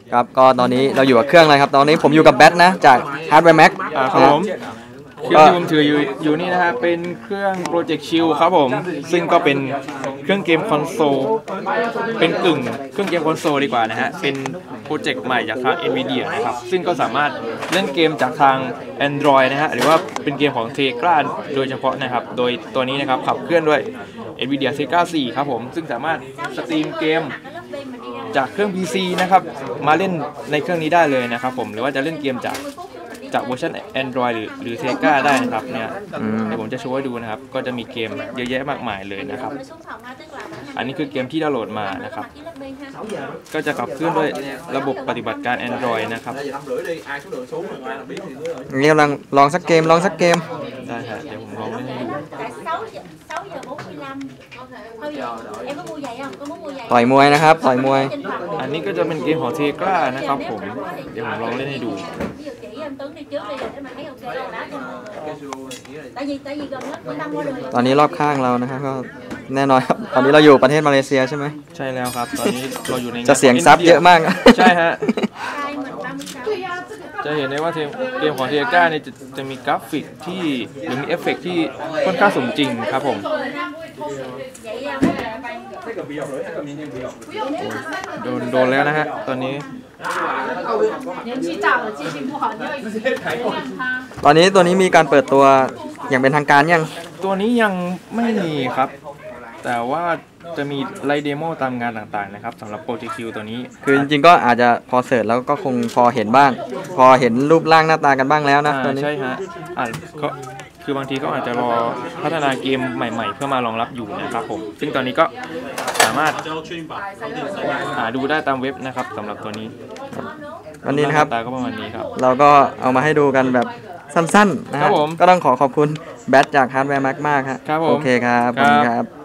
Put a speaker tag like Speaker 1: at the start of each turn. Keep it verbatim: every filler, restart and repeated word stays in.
Speaker 1: ครับก็ตอนนี้เราอยู่กับเครื่องอะไรครับตอนนี้ผมอยู่กับแบทนะจาก Hardware Mac
Speaker 2: ครับผมเครื่องที่ผมถืออยู่อยู่นี่นะฮะเป็นเครื่อง Project Shield ครับผมซึ่งก็เป็นเครื่องเกมคอนโซลเป็นกึ่งเครื่องเกมคอนโซลดีกว่านะฮะเป็นโปรเจกต์ใหม่จากทาง Nvidia นะครับซึ่งก็สามารถเล่นเกมจากทาง Android นะฮะหรือว่าเป็นเกมของ Tegra โดยเฉพาะนะครับโดยตัวนี้นะครับขับเคลื่อนด้วย Nvidia Tegra โฟร์ครับผมซึ่งสามารถสตรีมเกมจากเครื่อง พี ซี นะครับมาเล่นในเครื่องนี้ได้เลยนะครับผมหรือว่าจะเล่นเกมจากจากเวอร์ชัน Android หรือหรือ Tegra ได้นะครับเนี่ยเดี๋ยวผมจะโชว์ให้ดูนะครับก็จะมีเกมเยอะแยะมากมายเลยนะครับอันนี้คือเกมที่ดาวน์โหลดมานะครับก็จะขับเคลื่อนด้วยระบบปฏิบัติการ Android นะครับ
Speaker 1: นี่กำลังลองสักเกมลองสักเกม
Speaker 2: ได้ครับเดี๋ยวผมลองเล่นให้ดู
Speaker 1: ต่อยมวยนะครับต่อยมวย
Speaker 2: อันนี้ก็จะเป็นเกมของ Tegra นะครับผมเดี๋ยวผมลองเล่นให้ดู
Speaker 1: ตอนนี้รอบข้างเรานะครับก็แน่นอนครับตอนนี้เราอยู่ประเทศมาเลเซียใช่ไหม
Speaker 2: ใช่แล้วครับตอนนี้เราอยู่ใน
Speaker 1: จะเสียงซับเยอะมาก
Speaker 2: ใช่ฮะจะเห็นได้ว่าเกมของ Tegra เนี่ยจะจะมีกราฟิกที่หรือมีเอฟเฟกต์ที่ค่อนข้างสมจริงครับผมโดนโดนแล้วนะฮะตอนนี้
Speaker 1: ตอนนี้ตัวนี้มีการเปิดตัวอย่างเป็นทางการยัง
Speaker 2: ตัวนี้ยังไม่มีครับแต่ว่าจะมีไลฟ์เดโมตามงานต่างๆนะครับสำหรับ Project Shield ตัวนี้
Speaker 1: คือจริงๆก็อาจจะพอเสิร์ชแล้วก็คงพอเห็นบ้างพอเห็นรูปร่างหน้าตากันบ้างแล้วนะตัวนี้
Speaker 2: ใช่ฮะอ่าก็คือบางทีก็อาจจะรอพัฒนาเกมใหม่ๆเพื่อมารองรับอยู่นะครับผมซึ่งตอนนี้ก็สามารถหาดูได้ตามเว็บนะครับสำหรับตัวนี้
Speaker 1: วันนี้นะครับ
Speaker 2: ก็ประมาณนี้ครับ
Speaker 1: เราก็เอามาให้ดูกันแบบสั้นๆนะครับก็ต้องขอขอบคุณแบทจาก Hardware Mac มากครับ
Speaker 2: โอ
Speaker 1: เคครับขอบคุณครับ